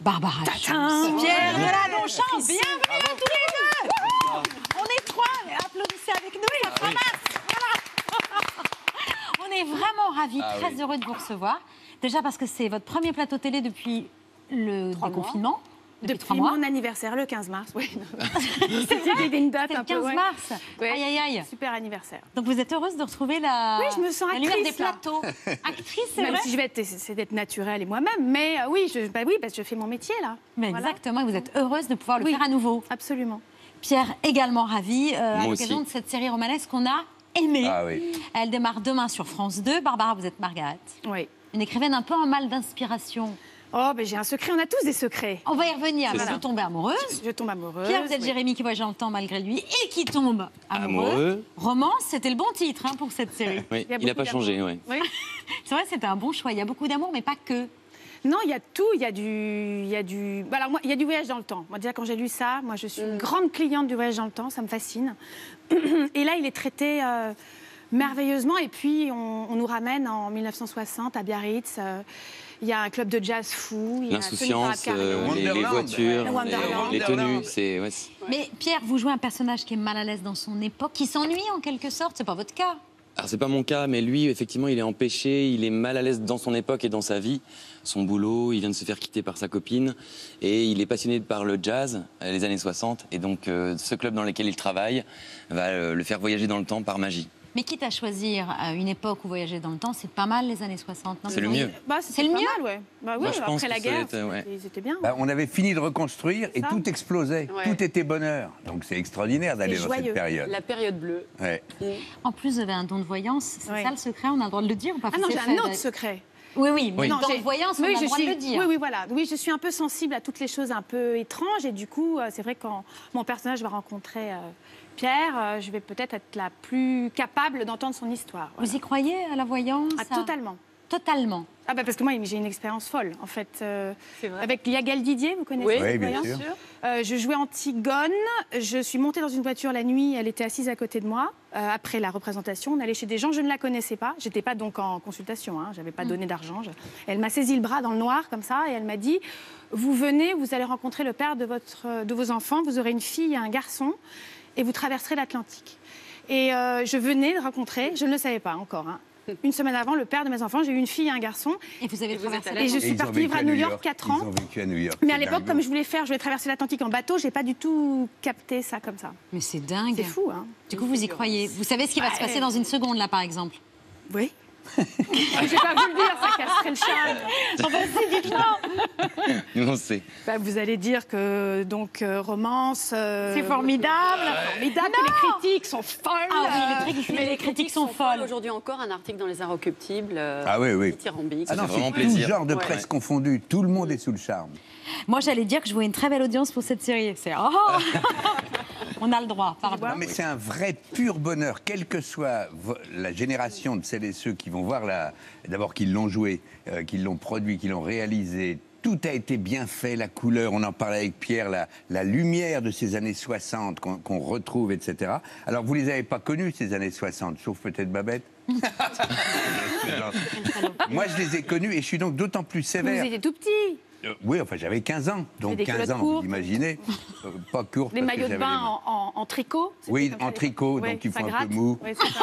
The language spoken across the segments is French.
Barbara Schulz, Pierre Deladonchamp. Bienvenue à tous les deux. On est trois, applaudissez avec nous, ça ramasse. Voilà. On est vraiment ravis, très heureux de vous recevoir. Déjà parce que c'est votre premier plateau télé depuis le déconfinement. Depuis mon anniversaire, le 15 mars. Oui. C'est une date un peu. Le 15 mars. Ouais. Aïe, aïe, aïe. Super anniversaire. Donc vous êtes heureuse de retrouver la. Oui, je me sens actrice. La lumière des plateaux. Actrice, c'est vrai. Même si je vais c'est d'être naturelle et moi-même, mais oui, parce que je fais mon métier là. Mais voilà. Exactement. Et vous êtes heureuse de pouvoir le faire à nouveau. Absolument. Pierre également ravi à l'occasion de cette série romanesque qu'on a aimée. Ah oui. Elle démarre demain sur France 2. Barbara, vous êtes Margaret. Oui. Une écrivaine un peu en mal d'inspiration. Oh, ben j'ai un secret, on a tous des secrets. On va y revenir. Vous tombez amoureuse. Je tombe amoureuse. Pierre, vous êtes Jérémy qui voyage dans le temps malgré lui et qui tombe amoureux. Romance, c'était le bon titre pour cette série. Oui, il n'a pas changé. Oui. C'est vrai, c'était un bon choix. Il y a beaucoup d'amour, mais pas que. Non, il y a tout. Il y a du. Alors moi, il y a du voyage dans le temps. Moi, déjà, quand j'ai lu ça, moi, je suis une grande cliente du voyage dans le temps. Ça me fascine. Et là, il est traité merveilleusement. Et puis, on nous ramène en 1960 à Biarritz. Il y a un club de jazz fou. L'insouciance, les voitures, les tenues. Mais Pierre, vous jouez un personnage qui est mal à l'aise dans son époque, qui s'ennuie en quelque sorte. C'est pas votre cas. Alors c'est pas mon cas, mais lui, effectivement, il est empêché, il est mal à l'aise dans son époque et dans sa vie. Son boulot, il vient de se faire quitter par sa copine et il est passionné par le jazz, les années 60. Et donc, ce club dans lequel il travaille va le faire voyager dans le temps par magie. Mais quitte à choisir une époque où voyager dans le temps, c'est pas mal les années 60. C'est le mieux. C'est le mieux, ouais. Bah oui, après la guerre, c'était bien. On avait fini de reconstruire et tout explosait. Ouais. Tout était bonheur. Donc c'est extraordinaire d'aller dans cette période. La période bleue. Ouais. En plus, vous avez un don de voyance. C'est ça le secret, on a le droit de le dire ou pas? Ah non, j'ai un autre secret. Oui, mais dans le voyance, on a le droit de le dire. Oui, voilà. Oui, je suis un peu sensible à toutes les choses un peu étranges et du coup, c'est vrai que quand mon personnage va rencontrer Pierre, je vais peut-être être la plus capable d'entendre son histoire. Voilà. Vous y croyez à la voyance? Totalement. Totalement. Ah bah parce que moi j'ai une expérience folle en fait. Avec Yagal Didier, vous connaissez? Oui, bien sûr. Je jouais Antigone, je suis montée dans une voiture la nuit, elle était assise à côté de moi. Après la représentation, on allait chez des gens, je ne la connaissais pas. J'étais pas donc en consultation, j'avais pas donné d'argent. Elle m'a saisi le bras dans le noir comme ça et elle m'a dit vous venez, vous allez rencontrer le père de vos enfants, vous aurez une fille et un garçon et vous traverserez l'Atlantique. Et je venais de rencontrer, je ne le savais pas encore. Une semaine avant, le père de mes enfants, j'ai eu une fille et un garçon. Et vous avez traversé l'Atlantique. Et je suis partie vivre à New York 4 ans. Ils ont vécu à New York. Mais à l'époque, comme je voulais traverser l'Atlantique en bateau, j'ai pas du tout capté ça comme ça. Mais c'est dingue. C'est fou, Du coup, vous y croyez. Vous savez ce qui va se passer dans une seconde, là, par exemple? Oui. Je vais pas vous le dire, ça casserait le charme. Vas-y, dites-moi. Nous, on sait. Vous allez dire que, donc, romance... C'est formidable. Formidable, que les critiques sont folles. Ah oui, les critiques sont folles. Aujourd'hui encore, un article dans Les Inrecuptibles. Dithyrambique. Ah non, vraiment c'est plaisir. tout genre de presse confondue. Tout le monde est sous le charme. Moi, j'allais dire que je vois une très belle audience pour cette série. C'est on a le droit, pardon. Non, mais c'est un vrai pur bonheur, quelle que soit la génération de celles et ceux qui vont voir d'abord qu'ils l'ont joué, qu'ils l'ont produit, qu'ils l'ont réalisé. Tout a été bien fait, la couleur, on en parlait avec Pierre, la lumière de ces années 60 qu'on retrouve, etc. Alors, vous ne les avez pas connus, ces années 60, sauf peut-être Babette. Moi, je les ai connus et je suis donc d'autant plus sévère. Vous étiez tout petit. Oui, enfin, j'avais 15 ans. Donc 15 ans, vous imaginez. Pas court. Les maillots de bain en tricot. Oui, en tricot, donc il faut un peu mou. Ouais, c'est ça,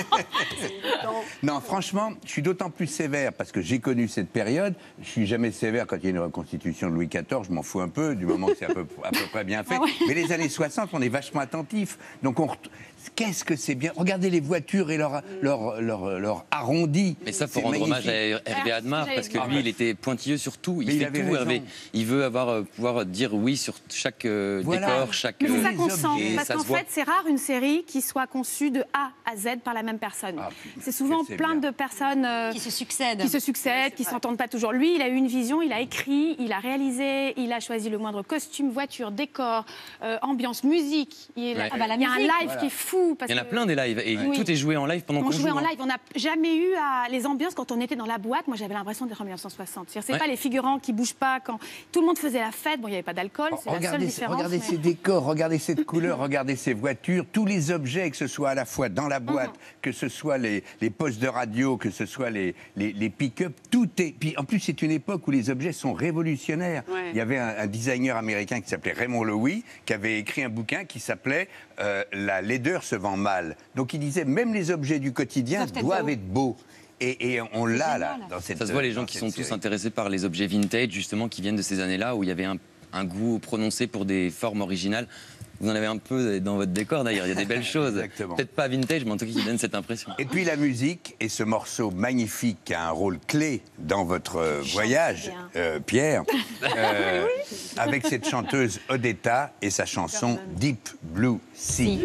Non, franchement, je suis d'autant plus sévère parce que j'ai connu cette période. Je suis jamais sévère quand il y a une reconstitution de Louis XIV, je m'en fous un peu, du moment que c'est à peu près bien fait. Mais les années 60, on est vachement attentif. Donc qu'est-ce que c'est bien. Regardez les voitures et leur arrondi. Mais ça, faut rendre hommage à Hervé Admar, parce que lui, il était pointilleux sur tout. Il fait tout, Hervé. Il veut pouvoir dire oui sur chaque décor, chaque c'est ça qu'on sent. Et parce qu'en fait, c'est rare une série qui soit conçue de A à Z par la même personne. C'est souvent plein de personnes qui se succèdent. Qui s'entendent pas toujours. Lui, il a eu une vision, il a écrit, il a réalisé, il a choisi le moindre costume, voiture, décor, ambiance, musique. Il y a un live qui est fou. Il y en a plein des lives et tout est joué en live pendant qu'on joue. On jouait en live, on n'a jamais eu les ambiances quand on était dans la boîte. Moi, j'avais l'impression d'être en 1960. C'est pas les figurants qui bougent pas quand tout le monde faisait la fête. Bon, il n'y avait pas d'alcool, c'est la seule différence. Regardez ces décors, regardez cette couleur, regardez ces voitures, tous les objets, que ce soit à la fois dans la boîte, que ce soit les postes de radio, que ce soit les pick-up, tout est. Puis en plus, c'est une époque où les objets sont révolutionnaires. Il y avait un designer américain qui s'appelait Raymond Loewy, qui avait écrit un bouquin qui s'appelait La laideur se vend mal. Donc il disait même les objets du quotidien doivent être beaux. Et on l'a là, dans cette. Ça se voit, les gens qui sont tous intéressés par les objets vintage, justement, qui viennent de ces années-là où il y avait un goût prononcé pour des formes originales. Vous en avez un peu dans votre décor d'ailleurs, il y a des belles choses. Peut-être pas vintage, mais en tout cas qui donne cette impression. Et puis la musique, et ce morceau magnifique qui a un rôle clé dans votre voyage, Pierre, avec cette chanteuse Odetta et sa chanson Deep Blue Sea.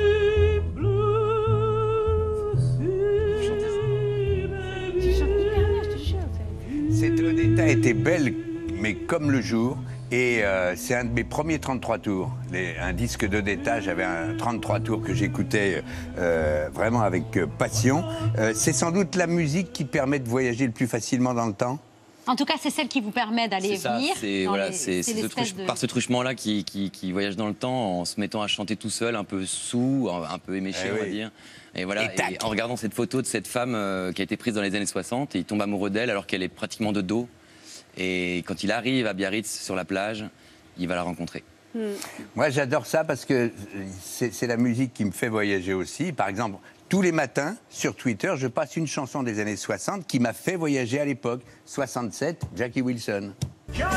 Cette Odetta était belle, mais comme le jour. Et c'est un de mes premiers 33 tours. Un disque d'Odetta, j'avais un 33 tours que j'écoutais vraiment avec passion. C'est sans doute la musique qui permet de voyager le plus facilement dans le temps. En tout cas, c'est celle qui vous permet d'aller venir. C'est par ce truchement-là qui voyage dans le temps en se mettant à chanter tout seul, un peu sous, un peu éméché, on va dire. Et voilà, et en regardant cette photo de cette femme qui a été prise dans les années 60, et il tombe amoureux d'elle alors qu'elle est pratiquement de dos. Et quand il arrive à Biarritz, sur la plage, il va la rencontrer. Moi, j'adore ça parce que c'est la musique qui me fait voyager aussi. Par exemple, tous les matins, sur Twitter, je passe une chanson des années 60 qui m'a fait voyager à l'époque. 67, Jackie Wilson. J'adore.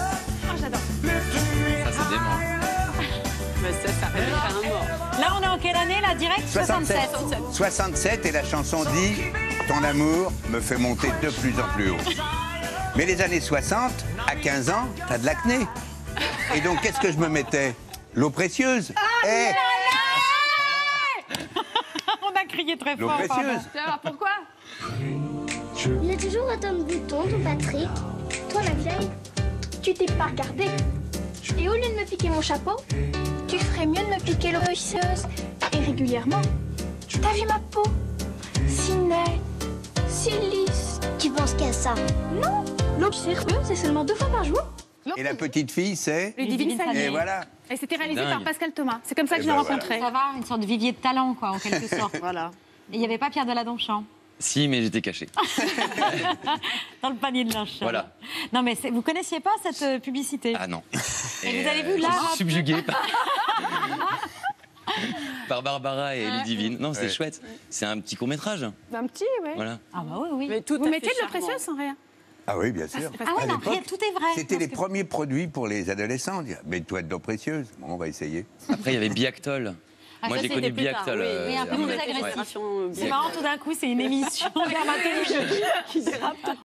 Ça, c'est dément. Mais ça révèle un mort. Là, on est en quelle année, là, direct 67. 67, et la chanson dit « Ton amour me fait monter de plus en plus haut ». Mais les années 60, à 15 ans, t'as de l'acné. Et donc, qu'est-ce que je me mettais? L'eau précieuse. On a crié très fort. L'eau précieuse. Alors, pourquoi? Il a toujours autant de boutons, ton Patrick. Toi, la vieille, tu t'es pas regardée. Et au lieu de me piquer mon chapeau, tu ferais mieux de me piquer l'eau précieuse. Et régulièrement. T'as vu ma peau? Si nette, si lisse. Tu penses qu'à ça? Non. L'eau sérieuse, c'est seulement 2 fois par jour. Et la petite fille, c'est Ludivine Sagnier. Et voilà. Et c'était réalisé par Pascal Thomas. C'est comme ça que je l'ai rencontré. Ça va, une sorte de vivier de talent, quoi, en quelque sorte. Voilà. Et il n'y avait pas Pierre Deladonchamp? Si, mais j'étais caché. Dans le panier de linge. Voilà. Non, mais vous connaissiez pas cette publicité? Ah non. Et vous avez vu là? Je suis subjugué par Barbara et Ludivine. Non, c'est chouette. C'est un petit court-métrage. Un petit, oui. Voilà. Ah bah oui, oui. Mais tout Vous mettiez de l'eau précieuse sans rien? Ah oui, bien sûr. Ah ouais, non, rien, tout est vrai. C'était les premiers produits pour les adolescents. Mets-toi de l'eau précieuse. Bon, on va essayer. Après, il y avait Biactol. Ah, moi, ça, j'ai connu Biactol. Oui, un peu plus agressif. C'est marrant, tout d'un coup, c'est une émission dermatologique qui dérape.